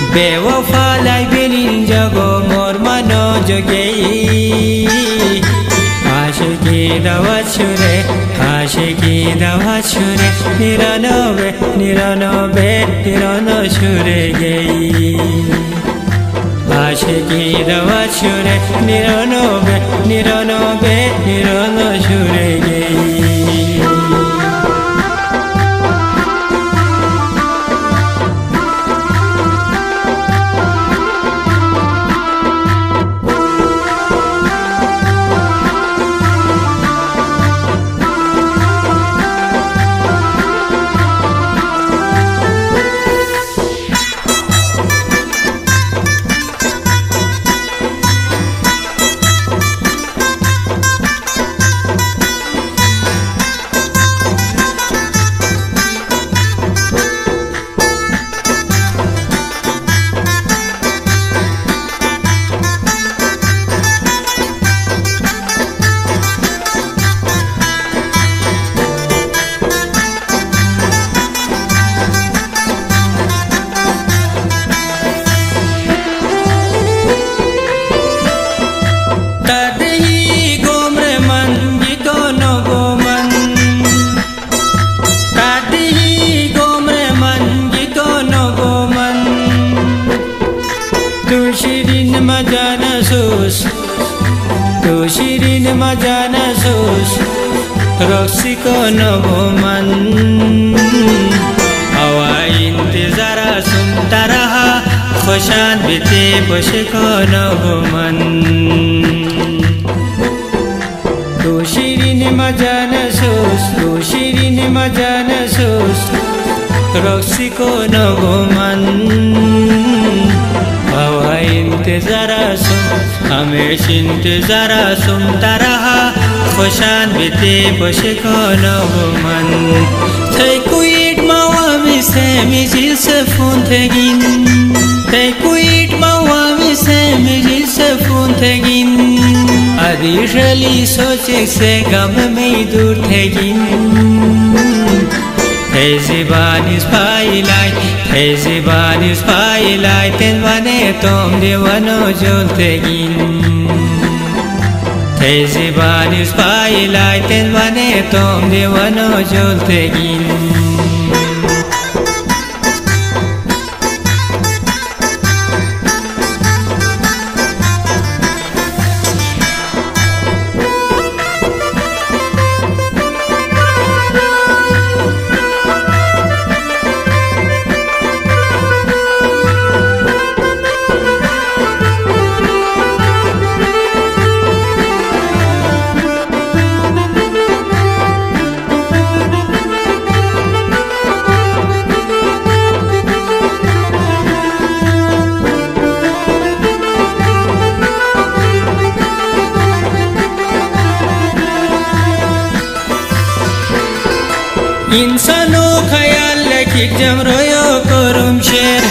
बेवफालाई बेलिन्जगो मोर मनो जोगे आशिकी दवा छुरे निरानबे निरानो छुरे गई आशिकी दवा छुरे निरानबे निरानो छुरे गई Tu shirin majana sus Roxy ko nogoman Awa intizara sumtaraha Khoshan bite poshe ko nogoman Tu shirin majana sus Roxy ko nogoman Awa intizara sum हमेश इंतज़ारा सुनता रहा खुशान बीते पोशे को नवमन थे कुइट मावामी से मिजिल से फोन थे गिन थे कुइट मावामी से मिजिल से फोन थे गिन अदिशली सोचे से गम में दूर थे गिन Hezibani's firelight and one tom de wano joltegin Hezibani's firelight and one tom de wano joltegin इंसानो ख्याल लेके जमरोयो करुम शेर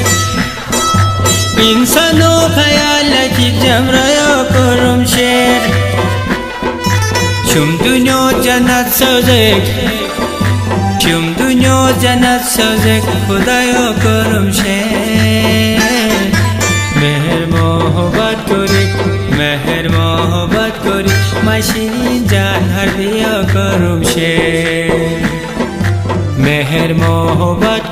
इंसानो ख्याल लेके जमरोयो करुम शेर चुम दुनिया जन्नत सजेक खुदायो करुम शेर मेहर मोहब्बत करी माशिनी जान हर दिया करुम शेर मेहर मोहब्बत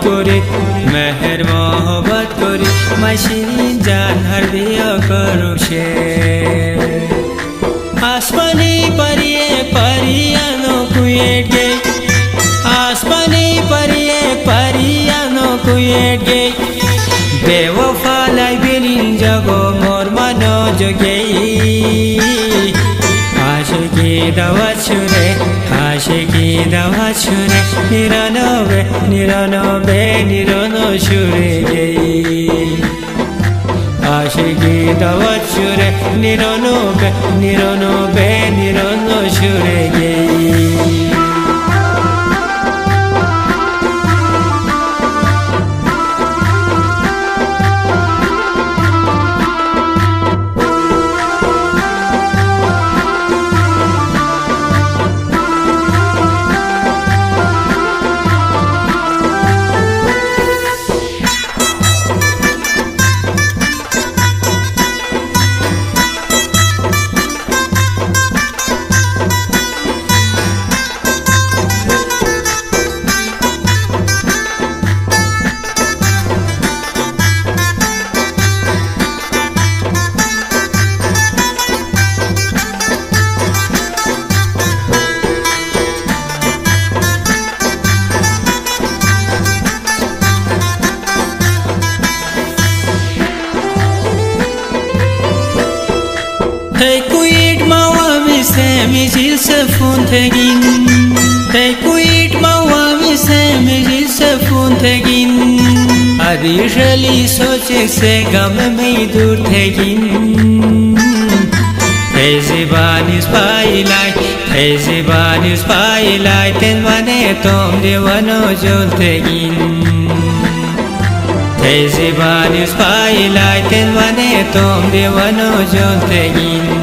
करी माशिनी जान हर दिया करो शेर आसमानी परियानो कुएट गई आसमानी परियानो कुएट गई बेवफा लाई बेलिन्जगो मोर मनो जोगे आशिकी दवा छुरे निरानबे निरानो छुरे गई आशिकी दवा छुरे निरानबे निरानो छुरे गई mizil sefun tegin Te kuit mawami se mizil sefun tegin Adi shali soche se gam mein dur tegin Te zibanis pailai Te zibanis pailai Ten wane tom devano jol tegin Te zibanis pailai Ten wane tom devano jol tegin